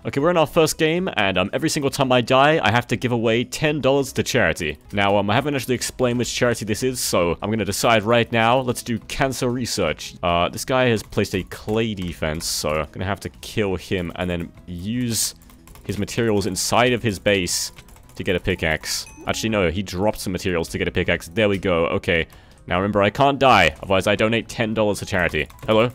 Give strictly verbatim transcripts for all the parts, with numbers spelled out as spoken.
Okay, we're in our first game, and um, every single time I die, I have to give away ten dollars to charity. Now, um, I haven't actually explained which charity this is, so I'm gonna decide right now. Let's do cancer research. Uh, this guy has placed a clay defense, so I'm gonna have to kill him and then use his materials inside of his base to get a pickaxe. Actually, no, he dropped some materials to get a pickaxe. There we go. Okay. Now, remember, I can't die, otherwise I donate ten dollars to charity. Hello?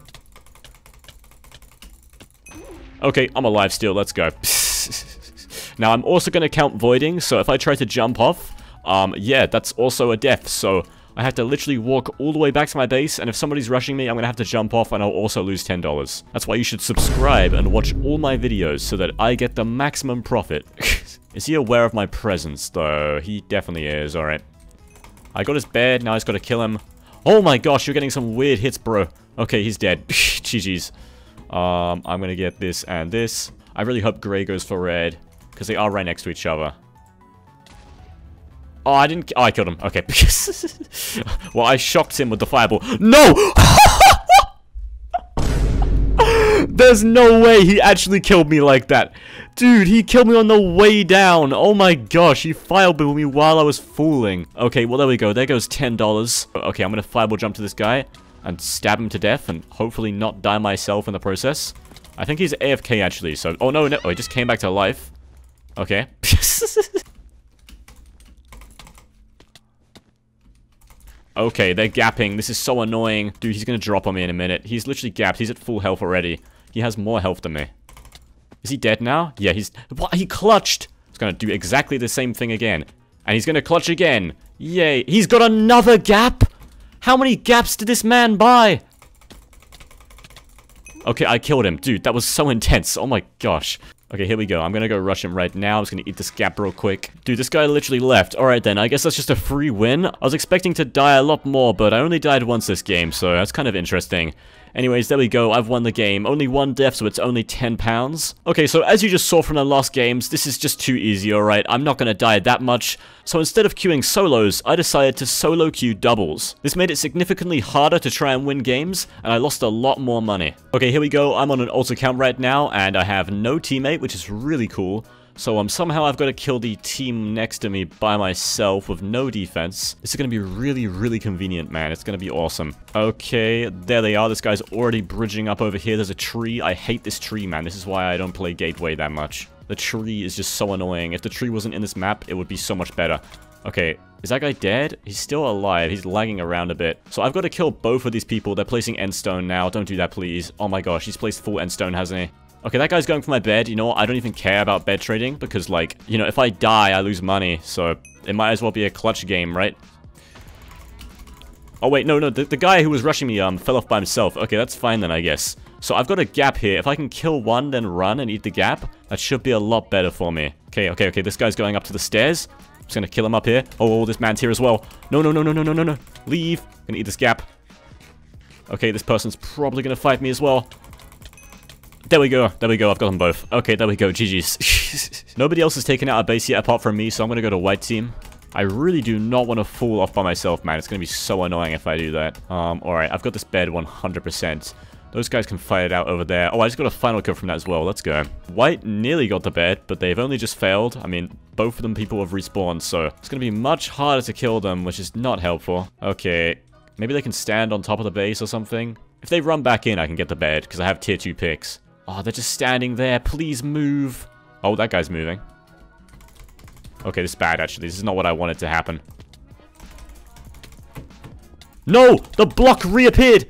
Okay, I'm alive still, let's go. Now, I'm also going to count voiding, so if I try to jump off, um, yeah, that's also a death, so I have to literally walk all the way back to my base, and if somebody's rushing me, I'm going to have to jump off, and I'll also lose ten dollars. That's why you should subscribe and watch all my videos, so that I get the maximum profit. Is he aware of my presence, though? He definitely is, alright. I got his bed, now I just got to kill him. Oh my gosh, you're getting some weird hits, bro. Okay, he's dead. G G's. Um, I'm gonna get this and this. I really hope Gray goes for red, because they are right next to each other. Oh, I didn't... Oh, I killed him. Okay. Well, I shocked him with the fireball. No! There's no way he actually killed me like that. Dude, he killed me on the way down. Oh my gosh, he fireballed me while I was falling. Okay, well, there we go. There goes ten dollars. Okay, I'm gonna fireball jump to this guy and stab him to death and hopefully not die myself in the process. I think he's A F K actually, so... Oh, no, no. Oh, he just came back to life. Okay. Okay, they're gapping. This is so annoying. Dude, he's gonna drop on me in a minute. He's literally gapped. He's at full health already. He has more health than me. Is he dead now? Yeah, he's... What? He clutched! He's gonna do exactly the same thing again. And he's gonna clutch again. Yay. He's got another gap? How many gaps did this man buy? Okay, I killed him. Dude, that was so intense. Oh my gosh. Okay, here we go. I'm gonna go rush him right now. I'm just gonna eat this gap real quick. Dude, this guy literally left. Alright then, I guess that's just a free win. I was expecting to die a lot more, but I only died once this game, so that's kind of interesting. Anyways, there we go. I've won the game. Only one death, so it's only ten pounds. Okay, so as you just saw from the last games, this is just too easy, alright? I'm not gonna die that much. So instead of queuing solos, I decided to solo queue doubles. This made it significantly harder to try and win games, and I lost a lot more money. Okay, here we go. I'm on an alt account right now, and I have no teammate, which is really cool. So um, somehow I've got to kill the team next to me by myself with no defense. This is going to be really, really convenient, man. It's going to be awesome. Okay, there they are. This guy's already bridging up over here. There's a tree. I hate this tree, man. This is why I don't play Gateway that much. The tree is just so annoying. If the tree wasn't in this map, it would be so much better. Okay, is that guy dead? He's still alive. He's lagging around a bit. So I've got to kill both of these people. They're placing endstone now. Don't do that, please. Oh my gosh, he's placed full endstone, hasn't he? Okay, that guy's going for my bed. You know what? I don't even care about bed trading because, like, you know, if I die, I lose money. So it might as well be a clutch game, right? Oh, wait, no, no. The, the guy who was rushing me um fell off by himself. Okay, that's fine then, I guess. So I've got a gap here. If I can kill one, then run and eat the gap, that should be a lot better for me. Okay, okay, okay. This guy's going up to the stairs. I'm just gonna kill him up here. Oh, this man's here as well. No, no, no, no, no, no, no, no. Leave. I'm gonna eat this gap. Okay, this person's probably gonna fight me as well. There we go. There we go. I've got them both. Okay, there we go. G G's. Nobody else has taken out a base yet apart from me, so I'm going to go to white team. I really do not want to fall off by myself, man. It's going to be so annoying if I do that. Um, alright. I've got this bed one hundred percent. Those guys can fight it out over there. Oh, I just got a final kill from that as well. Let's go. White nearly got the bed, but they've only just failed. I mean, both of them people have respawned, so it's going to be much harder to kill them, which is not helpful. Okay. Maybe they can stand on top of the base or something. If they run back in, I can get the bed, because I have tier two picks. Oh, they're just standing there. Please move. Oh, that guy's moving. Okay, this is bad, actually. This is not what I wanted to happen. No! The block reappeared!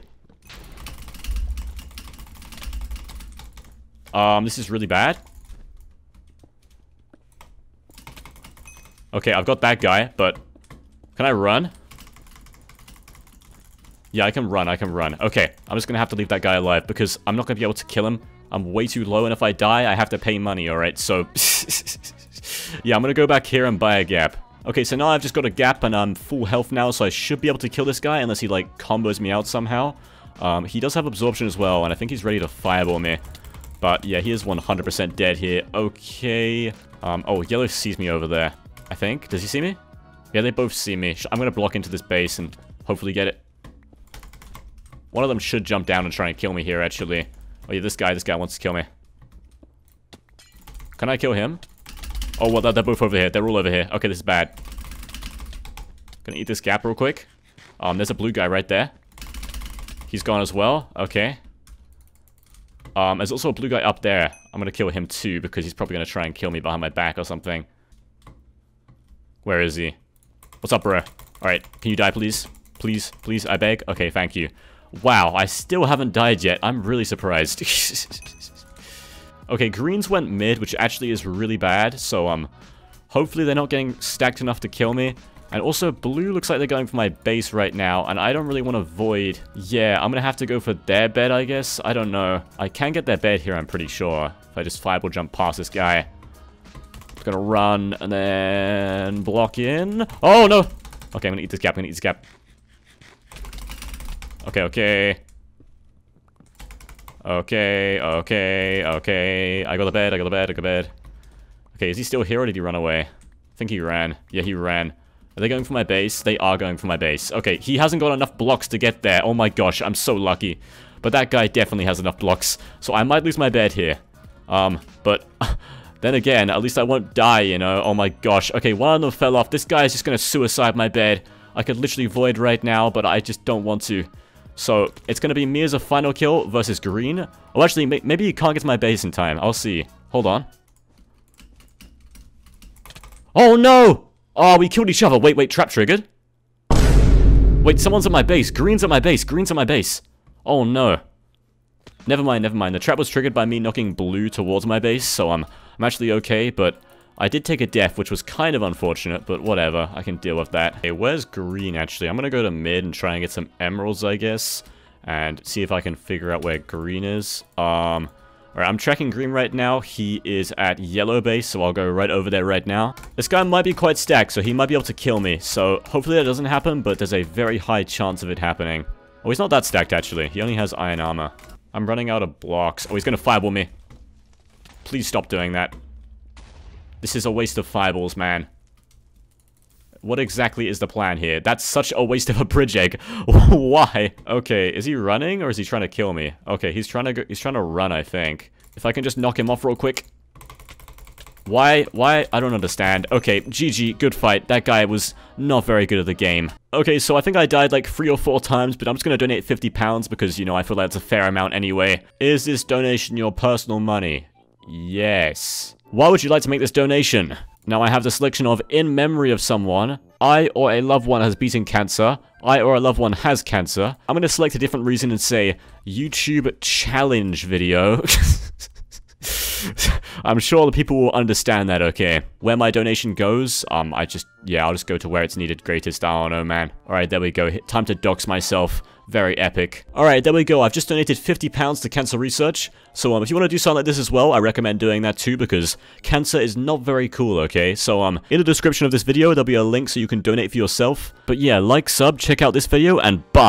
Um, this is really bad. Okay, I've got that guy, but... Can I run? Yeah, I can run. I can run. Okay, I'm just gonna have to leave that guy alive, because I'm not gonna be able to kill him. I'm way too low, and if I die, I have to pay money, alright? So, yeah, I'm gonna go back here and buy a gap. Okay, so now I've just got a gap, and I'm full health now, so I should be able to kill this guy, unless he, like, combos me out somehow. Um, he does have absorption as well, and I think he's ready to fireball me. But, yeah, he is one hundred percent dead here. Okay. Um, oh, yellow sees me over there, I think. Does he see me? Yeah, they both see me. I'm gonna block into this base and hopefully get it. One of them should jump down and try and kill me here, actually. Oh yeah, this guy, this guy wants to kill me. Can I kill him? Oh, well, they're both over here. They're all over here. Okay, this is bad. Gonna eat this gap real quick. Um, there's a blue guy right there. He's gone as well. Okay. Um, there's also a blue guy up there. I'm gonna kill him too, because he's probably gonna try and kill me behind my back or something. Where is he? What's up, bro? Alright, can you die, please? Please, please, I beg? Okay, thank you. Wow, I still haven't died yet. I'm really surprised. Okay, greens went mid, which actually is really bad. So, um, hopefully they're not getting stacked enough to kill me. And also, blue looks like they're going for my base right now, and I don't really want to void. Yeah, I'm gonna have to go for their bed, I guess. I don't know. I can get their bed here, I'm pretty sure. If I just fireball jump past this guy. Just gonna run, and then block in. Oh, no! Okay, I'm gonna eat this gap, I'm gonna eat this gap. Okay, okay. Okay, okay, okay. I got the bed, I got the bed, I got the bed. Okay, is he still here, or did he run away? I think he ran. Yeah, he ran. Are they going for my base? They are going for my base. Okay, he hasn't got enough blocks to get there. Oh my gosh, I'm so lucky. But that guy definitely has enough blocks. So I might lose my bed here. Um, but then again, at least I won't die, you know? Oh my gosh. Okay, one of them fell off. This guy is just gonna suicide my bed. I could literally void right now, but I just don't want to. So it's gonna be me as a final kill versus green. Oh, actually, may maybe he can't get to my base in time. I'll see. Hold on. Oh no! Oh, we killed each other. Wait, wait, trap triggered. Wait, someone's at my base. Green's at my base. Green's at my base. Oh, no. Never mind, never mind. The trap was triggered by me knocking blue towards my base, so I'm, I'm actually okay, but I did take a death, which was kind of unfortunate, but whatever. I can deal with that. Okay, where's green, actually? I'm gonna go to mid and try and get some emeralds, I guess, and see if I can figure out where green is. Um... Alright, I'm tracking green right now. He is at yellow base, so I'll go right over there right now. This guy might be quite stacked, so he might be able to kill me. So hopefully that doesn't happen, but there's a very high chance of it happening. Oh, he's not that stacked, actually. He only has iron armor. I'm running out of blocks. Oh, he's gonna fireball me. Please stop doing that. This is a waste of fireballs, man. What exactly is the plan here? That's such a waste of a bridge egg. Why? Okay, is he running or is he trying to kill me? Okay, he's trying to go, he's trying to run, I think. If I can just knock him off real quick. Why? Why? I don't understand. Okay, G G, good fight. That guy was not very good at the game. Okay, so I think I died like three or four times, but I'm just gonna donate fifty pounds because, you know, I feel like it's a fair amount anyway. Is this donation your personal money? Yes. Why would you like to make this donation? Now I have the selection of in memory of someone, I or a loved one has beaten cancer, I or a loved one has cancer. I'm going to select a different reason and say YouTube challenge video. I'm sure the people will understand that, okay. Where my donation goes, um, I just, yeah, I'll just go to where it's needed greatest. I don't know, man. Alright, there we go. Time to dox myself. Very epic. Alright, there we go. I've just donated fifty pounds to cancer research. So, um, if you want to do something like this as well, I recommend doing that too, because cancer is not very cool, okay? So, um, in the description of this video, there'll be a link so you can donate for yourself. But yeah, like, sub, check out this video, and bye!